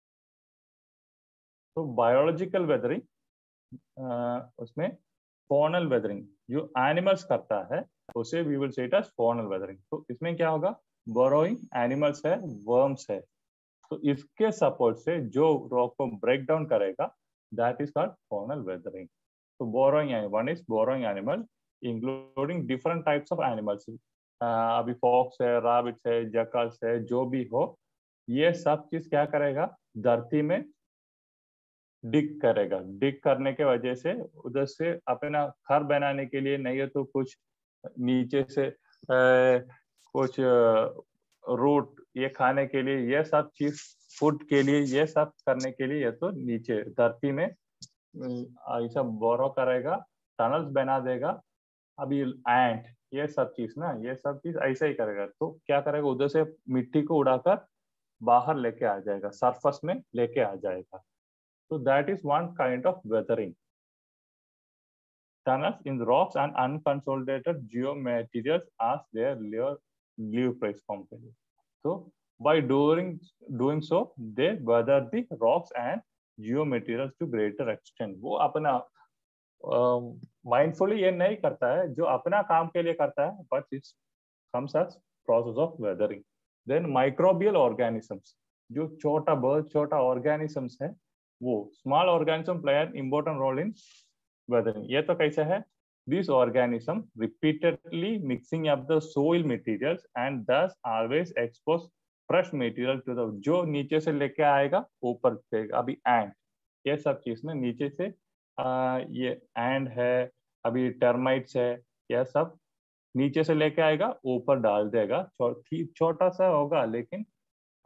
तो बायोलॉजिकल वेदरिंग उसमें faunal weathering जो एनिमल्स करता है उसे we will say it as faunal weathering। तो इसमें क्या होगा, बोरोइंग एनिमल्स है, वर्म्स है, तो इसके सपोर्ट से जो रॉक को ब्रेक डाउन करेगा, that is called faunal weathering। तो burrowing, one is burrowing animal including different types of animals, अभी फॉक्स है, रैबिट्स है, जैकल्स है, जो भी हो, ये सब चीज क्या करेगा, धरती में डिग करेगा। डिग करने के वजह से उधर से अपना घर बनाने के लिए, नहीं है तो कुछ नीचे से कुछ रूट ये खाने के लिए, ये सब चीज फूड के लिए, ये सब करने के लिए ये तो नीचे धरती में ऐसा बोरो करेगा, टनल्स बना देगा। अभी एंट ये सब चीज ना, ये सब चीज ऐसे ही करेगा, तो क्या करेगा, उधर से मिट्टी को उड़ाकर बाहर लेके आ जाएगा, सरफेस में लेके आ जाएगा। So that is one kind of weathering. Tunnels in rocks and unconsolidated geomaterials as their leaf platform. So by doing so, they weather the rocks and geomaterials to greater extent. वो अपना mindfully ये नहीं करता है, जो अपना काम के लिए करता है, but it comes as process of weathering. Then microbial organisms, जो छोटा बहुत छोटा organisms है, वो small organism play an important role in weathering. ये तो कैसे है, this organism repeatedly mixing up the soil materials and thus always expose fresh material to the, जो नीचे से लेके आएगा ऊपर पे। अभी एंड ये सब चीज में नीचे से ये एंड है, अभी टर्माइट्स है, यह सब नीचे से लेके आएगा ऊपर डाल देगा, छोटा सा होगा लेकिन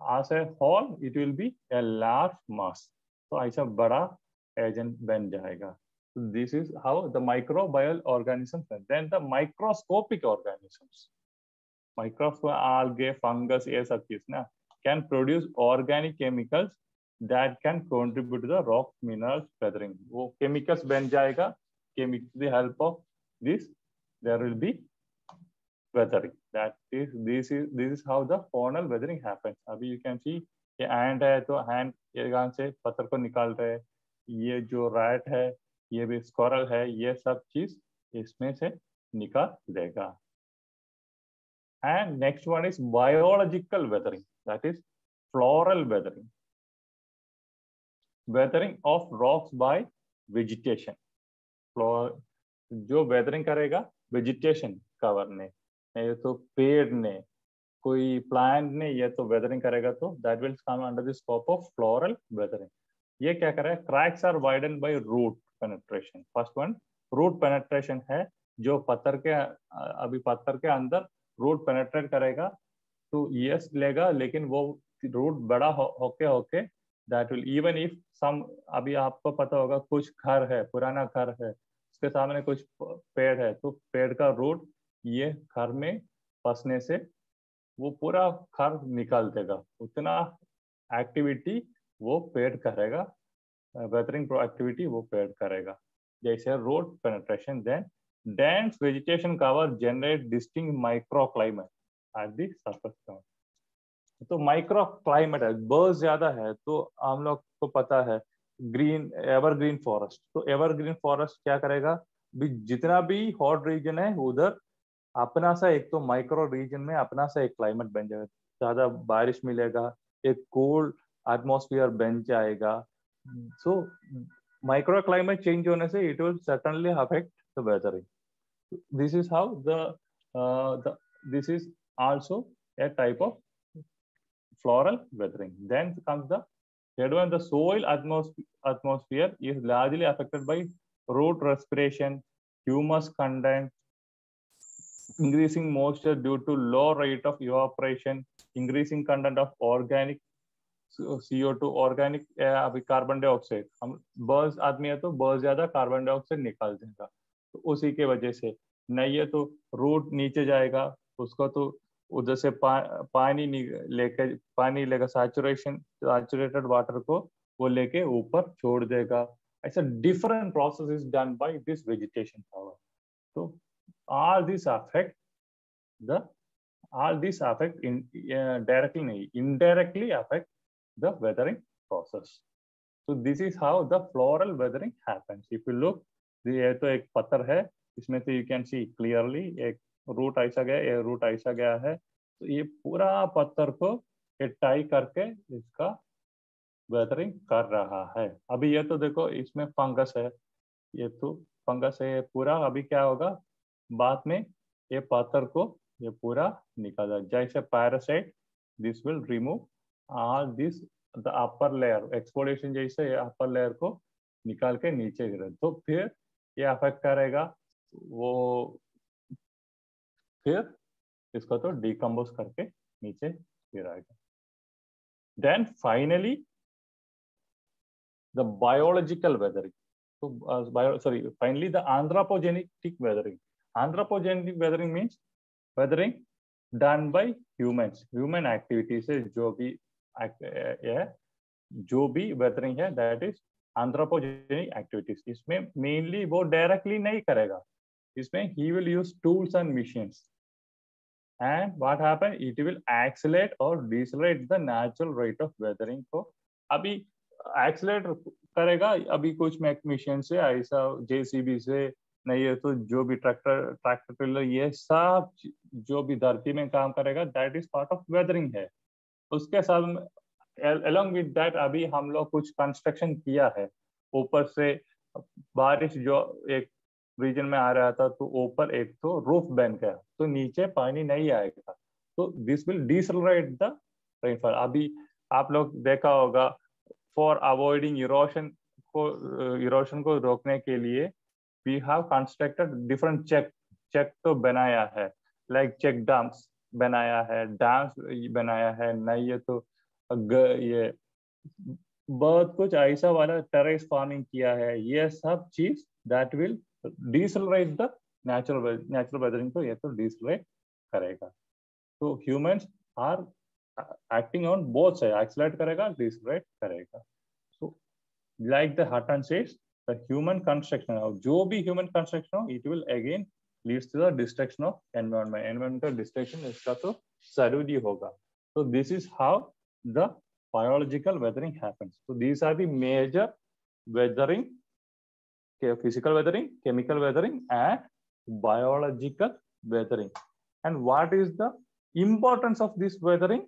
as a whole it will be a large mass. तो ऐसा बड़ा एजेंट बन जाएगा. This is how the microbial organisms, then the microscopic organisms, microscopic algae, fungus, ये सब चीज ना can produce organic chemicals that can contribute to the rock minerals weathering. वो chemicals बन जाएगा. With the help of this there will be weathering. This is how the faunal weathering happens. अभी you can see ये ant है तो ant ये गान से पत्थर को निकाल रहे हैं. ये जो rat है, ये भी squirrel है, ये सब चीज इसमें से निकाल देगा. And next one is biological weathering, that is floral weathering. Weathering of rocks by vegetation. जो weathering करेगा vegetation कवर ने, ये तो पेड़ ने, कोई प्लांट ने, ये तो weathering करेगा तो that will come under the scope of floral weathering. ये क्या कर रहा है? Cracks are widened by root penetration. First one root penetration है, जो पत्थर के अभी पत्थर के अंदर रूट पेनेट्रेट करेगा तो यस लेगा, लेकिन वो रूट बड़ा होके होके that will even if some, अभी आपको पता होगा कुछ घर है, पुराना घर है, उसके सामने कुछ पेड़ है, तो पेड़ का रूट ये घर में फंसने से वो पूरा घर निकाल देगा. उतना एक्टिविटी वो पेड़ करेगा, वेदरिंग एक्टिविटी वो पेड़ करेगा. जैसे root penetration. Then dense vegetation cover generate distinct microclimate at the surface level. तो microclimate है, बर्ड्स ज्यादा है तो हम लोग को पता है ग्रीन एवरग्रीन फॉरेस्ट. तो एवरग्रीन फॉरेस्ट क्या करेगा, जितना भी हॉट रीजन है उधर अपना सा एक तो माइक्रो रीजन में अपना सा एक क्लाइमेट बन जाएगा. ज्यादा बारिश मिलेगा, एक कोल्ड एटमॉस्फेयर बन जाएगा. सो माइक्रो क्लाइमेट चेंज होने से it will certainly affect the weathering. This is how this is also a type of floral weathering. Then comes the third one. The soil atmosphere is largely affected by root respiration, humus content, increasing moisture due to low rate of evaporation, increasing content of organic CO2, organic अभी कार्बन डाइऑक्साइड. हम बर्ड्स आदमी है तो बर्ड्स ज्यादा कार्बन डाइऑक्साइड निकाल देगा, तो उसी के वजह से नहीं है तो रूट नीचे जाएगा, उसको तो उधर से पानी लेगा, सैचुरेटेड वाटर को वो लेके ऊपर छोड़ देगा. ऐसा different process is done by this vegetation power. तो all these affect directly नहीं, indirectly affect the weathering process. So this is how the floral weathering happens. If you look, ये तो एक पत्थर है, इसमें से you can see clearly एक रूट ऐसा गया, ये रूट ऐसा गया है, तो ये पूरा पत्थर को ये टाई करके इसका वेदरिंग कर रहा है. अभी ये तो देखो इसमें फंगस है, ये तो फंगस है ये पूरा. अभी क्या होगा बाद में, ये पत्थर को ये पूरा निकाला, जैसे parasite this will remove all this the upper layer, exfoliation जैसे अपर लेयर को निकाल के नीचे गिरे, तो फिर ये अफेक्ट करेगा वो, फिर इसको तो डिकम्पोज करके नीचे गिराएगा. Then finally the biological weathering. तो finally the anthropogenic weathering. Anthropogenic weathering means weathering done by humans, human activity से जो भी वेदरिंग है दैट इज एंथ्रोपोजेनिक एक्टिविटीज. इसमें मेनली वो डायरेक्टली नहीं करेगा, इसमें he will use tools and machines, and what happen it will accelerate और decelerate the natural rate of weathering को. अभी एक्सेलरेट करेगा अभी कुछ मशीन से, ऐसा जेसीबी से नहीं है तो जो भी ट्रैक्टर ट्रेलर, ये सब जो भी धरती में काम करेगा that is part of weathering है. उसके साथ along with that अभी हम लोग कुछ कंस्ट्रक्शन किया है, ऊपर से बारिश जो एक रीजन में आ रहा था तो ऊपर एक तो रूफ बन गया तो नीचे पानी नहीं आएगा, तो this will decelerate the rainfall. अभी आप लोग देखा होगा फॉर अवॉइडिंग इरोशन को रोकने के लिए we have constructed different check तो बनाया है, लाइक चेक डैम्स बनाया है, डैम्स बनाया है, नहीं है तो ये बहुत कुछ ऐसा वाला टेरेस फार्मिंग किया है, ये सब चीज that will decelerate the natural weathering को ये तो डिसेलरेट करेगा। तो humans are acting on both side, accelerate करेगा, डिसेलरेट करेगा। So like the Hutton says the human construction, जो भी ह्यूमन कंस्ट्रक्शन हो it will again leads to the destruction of environment. Environmental destruction इसका तो जरूरी होगा। तो this is how the biological weathering happens. So these are the major weathering: physical weathering, chemical weathering, and biological weathering. And what is the importance of this weathering?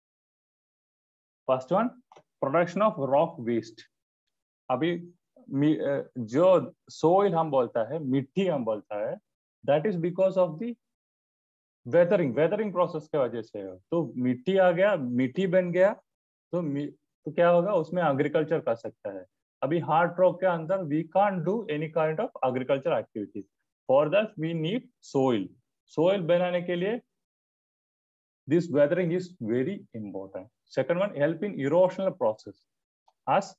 First one, production of rock waste. अभी जो soil हम बोलता है, मिट्टी हम बोलता है, that is because of the weathering process के वजह से है। तो मिट्टी आ गया, मिट्टी बन गया, तो क्या होगा, उसमें एग्रीकल्चर कर सकता है। अभी हार्ड रॉक के अंदर we can't do any kind of agriculture activities, for that we need soil बनाने के लिए this weathering is very important. Second one, help in erosional process. आज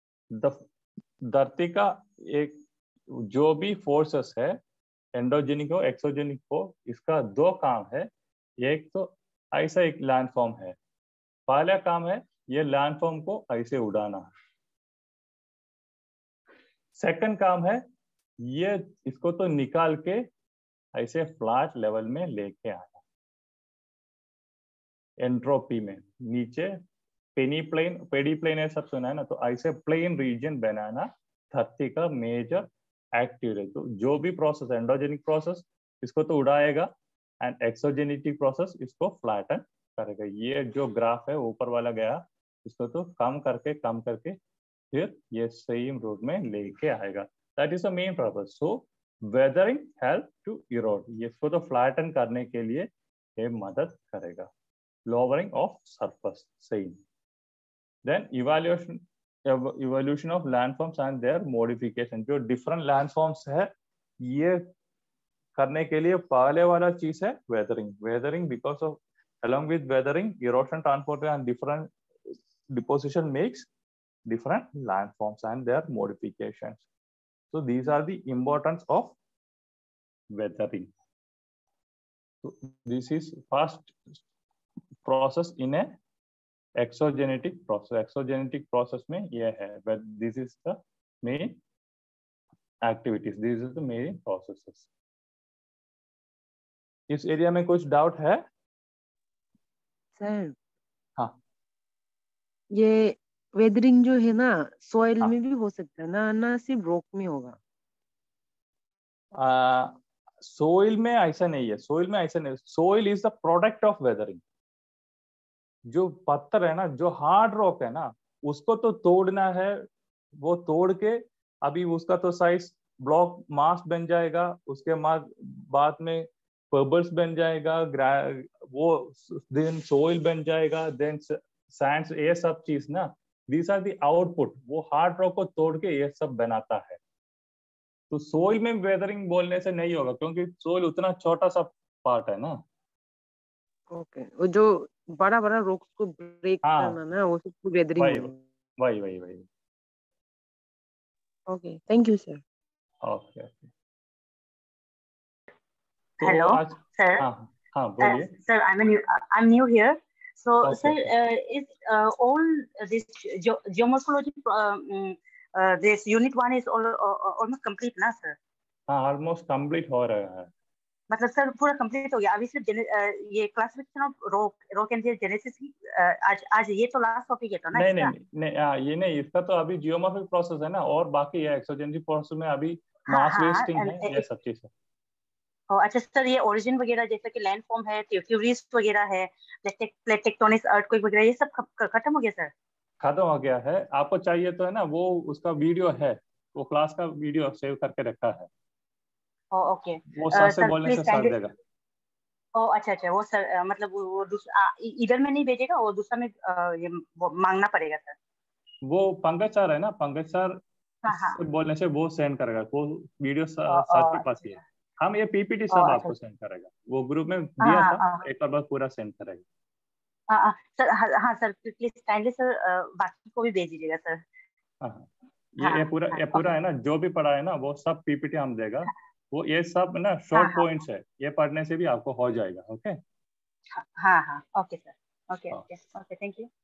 धरती का एक जो भी फोर्सेस है, एंडोजेनिक हो एक्सोजेनिक हो, इसका दो काम है। एक तो ऐसा एक लैंडफॉर्म है, पहला काम है ये लैंडफॉर्म को ऐसे उड़ाना। सेकंड काम है ये इसको तो निकाल के ऐसे फ्लैट लेवल में लेके आना, एंट्रोपी में नीचे पेडी प्लेन है, सब सुना है ना। तो ऐसे प्लेन रीजन बनाना धरती का मेजर एक्टिव है। तो जो भी प्रोसेस, एंडोजेनिक प्रोसेस इसको तो उड़ाएगा, एंड एक्सोजेनिक प्रोसेस इसको फ्लैटन करेगा। ये जो ग्राफ है ऊपर वाला गया, इसको तो कम करके फिर ये सेम रूट में लेके आएगा। That is the main purpose. So weathering help to erode, इसको तो फ्लैटन करने के लिए ये मदद करेगा। Lowering of surface same. Then evolution of landforms and their modification. जो डिफरेंट लैंडफॉर्म्स है, ये करने के लिए पहले वाला चीज है weathering because of along with weathering, erosion, transport, and different deposition makes different landforms and their modifications. So these are the importance of weathering. So this is first process in a exogenetic process. Exogenetic process में ये है, but this is the main activities. These are the main processes. इस एरिया में कुछ डाउट है? सर हाँ, ये वेदरिंग जो है ना, सॉइल हाँ। में भी हो सकता है ना, ना सिर्फ रॉक में होगा? सोइल में ऐसा नहीं है, soil is the product of weathering. जो पत्थर है ना, जो हार्ड रॉक है ना, उसको तो तोड़ना है, वो तोड़ के अभी उसका तो साइज ब्लॉक मास बन जाएगा, उसके बाद में पर्बल्स बन जाएगा, वो देन सोइल बन जाएगा, देन सैंड्स, ये सब चीज ना, दीज आर द आउटपुट। वो हार्ड रॉक को तोड़ के ये सब बनाता है। तो सोइल में वेदरिंग बोलने से नहीं होगा, क्योंकि सोइल उतना छोटा सा पार्ट है ना। ओके, वो जो बड़ा बड़ा रॉक्स को ब्रेक करना ना, वो सब वेदरिंग वही बोलेंगे। वही। Okay, thank you sir. Okay. तो Hello, आज sir. हाँ बोलिए। Sir, I'm new here. So, Okay. sir, is all this geomorphology, this unit 1 is almost complete, ना sir? हाँ, ऑलमोस्ट कंप्लीट हो रहा है। मतलब सर पूरा कंप्लीट हो गया, अभी सिर्फ ये classification of rock and genesis की आज ये तो लास्ट टॉपिक है तो ना? नहीं, ये नहीं, इसका तो अभी जियोमॉर्फिक प्रोसेस है ना, और बाकी है एक्सोजेनिक प्रोसेस में अभी मास वेस्टिंग है, ये सब चीज है। अच्छा सर, ये ओरिजिन वगैरह जैसे कि लैंडफॉर्म है, क्यूरीज वगैरह है, जैसे प्लेट टेक्टोनिक्स, अर्थक्वेक वगैरह, ये सब खत्म हो गया सर? खत्म हो गया है। आपको चाहिए तो है ना, वो उसका वीडियो है, वो क्लास का वीडियो सेव करके रखा है। ओके वो सर से बोलने से प्लीज सर देगा। अच्छा, वो सर मतलब वो इधर में नहीं भेजेगा, वो दूसरा में ये मांगना पड़ेगा सर? वो पंकज सर है ना, पंकज सर से बोलने से वो सेंड करेगा, वो वीडियो सर के पास ही है। हम ये पीपीटी सब आपको सेंड करेगा, वो ग्रुप में दिया था, एक बार पूरा सेंड करेगा। सर हाँ सर प्लीज काइंडली सर बाकी को भी भेज दीजिएगा सर। हाँ ये पूरा है ना, जो भी पढ़ा है ना वो सब पीपीटी हम देगा, वो ये सब ना शॉर्ट पॉइंट्स है, ये पढ़ने से भी आपको हो जाएगा। ओके हाँ okay sir, okay thank you.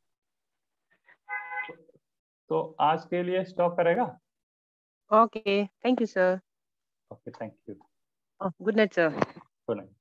तो आज के लिए स्टॉप करेगा। Okay thank you sir. Okay thank you. Good night sir. Good night.